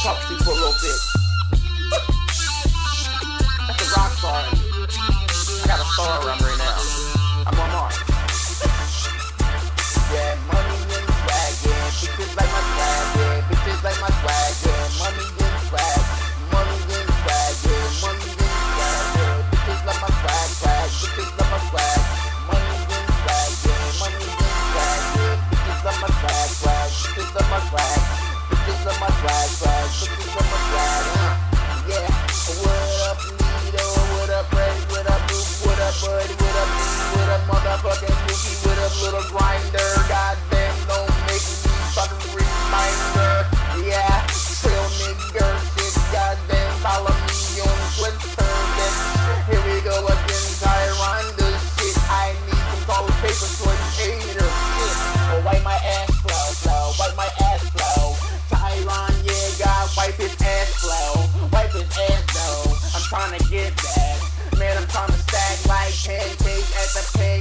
talk to you for a little bit. That's a rock star. I got a star around right now. I'm on Mars. Yeah, money and swag, yeah. Bitches like my swag, yeah. Bitches like my swag, yeah. Money and swag, money and swag, yeah. Money and swag, yeah. Bitches like my swag, swag. Bitches like my swag. Money and swag, yeah. Money and swag, yeah. Bitches like my swag, swag. Bitches like my swag. Bitches like my swag, swag. Bitches like my swag, yeah. What up, Lido? What up, Ray? What up, Luke? What up, Buddy? What up, Lee? What up, motherfucking Mookie? What up, little grinder? Goddamn, don't make me fucking reminder. Yeah, real nigga shit. Goddamn, follow me on Twitter. Then here we go again, Tyron the shit. I need some toilet paper for the hater shit. Oh, wipe my ass flow, flow. Wipe my ass flow. Tyron, yeah, God, wipe his ass flow. Wipe his ass though. I'm trying to get that. Man, I'm trying to stack like pancakes at the pan.